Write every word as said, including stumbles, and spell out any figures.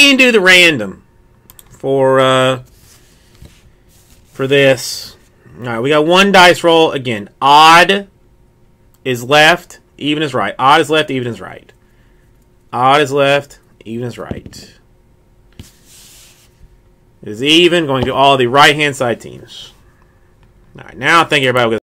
and do the random for uh, for this. All right, we got one dice roll. Again, odd is left, even is right. Odd is left, even is right. Odd is left, even is right. It is even, going to all the right-hand side teams. All right, now I think everybody will get